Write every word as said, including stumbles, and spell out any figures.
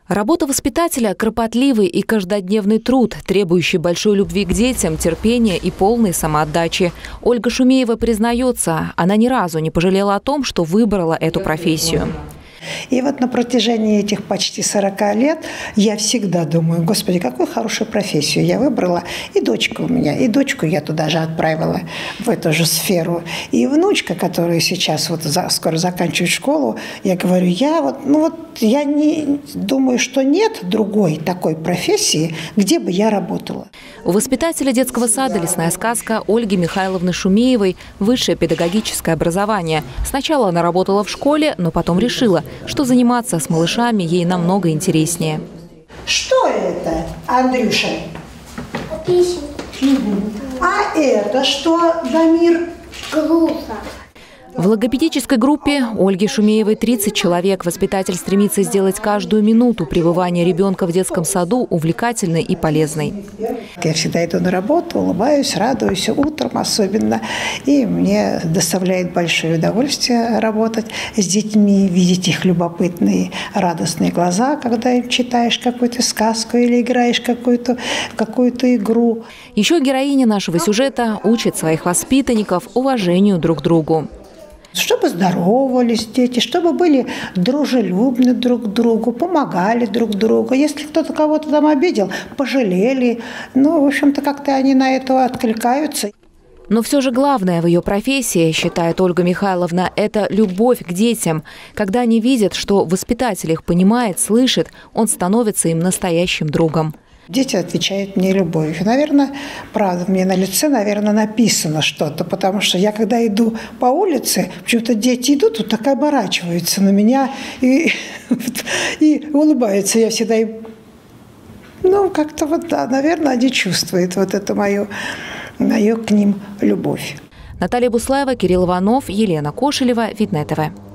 Работа воспитателя – кропотливый и каждодневный труд, требующий большой любви к детям, терпения и полной самоотдачи. Ольга Шумеева признается, она ни разу не пожалела о том, что выбрала эту профессию. И вот на протяжении этих почти сорока лет я всегда думаю: Господи, какую хорошую профессию я выбрала. И дочка у меня, и дочку я туда же отправила, в эту же сферу. И внучка, которая сейчас вот за, скоро заканчивает школу, я говорю, я вот, ну вот, я не думаю, что нет другой такой профессии, где бы я работала. У воспитателя детского сада «Лесная сказка» Ольги Михайловны Шумеевой высшее педагогическое образование. Сначала она работала в школе, но потом решила, что заниматься с малышами ей намного интереснее. Что это, Андрюша? Песенки. А это что, Дамир? Глухо. В логопедической группе Ольги Шумеевой тридцать человек. Воспитатель стремится сделать каждую минуту пребывания ребенка в детском саду увлекательной и полезной. Я всегда иду на работу, улыбаюсь, радуюсь, утром особенно. И мне доставляет большое удовольствие работать с детьми, видеть их любопытные, радостные глаза, когда им читаешь какую-то сказку или играешь какую-то какую-то игру. Еще героиня нашего сюжета учит своих воспитанников уважению друг к другу. Чтобы здоровались дети, чтобы были дружелюбны друг к другу, помогали друг другу. Если кто-то кого-то там обидел, пожалели. Ну, в общем-то, как-то они на это откликаются. Но все же главное в ее профессии, считает Ольга Михайловна, это любовь к детям. Когда они видят, что воспитатель их понимает, слышит, он становится им настоящим другом. Дети отвечают мне любовью. Наверное, правда, мне на лице, наверное, написано что-то, потому что я, когда иду по улице, почему-то дети идут, вот так оборачиваются на меня и, и улыбаются. Я всегда им, ну, как-то вот, да, наверное, они чувствуют вот эту мою, мою к ним любовь. Наталья Буслаева, Кирилл Иванов, Елена Кошелева, Видное ТВ.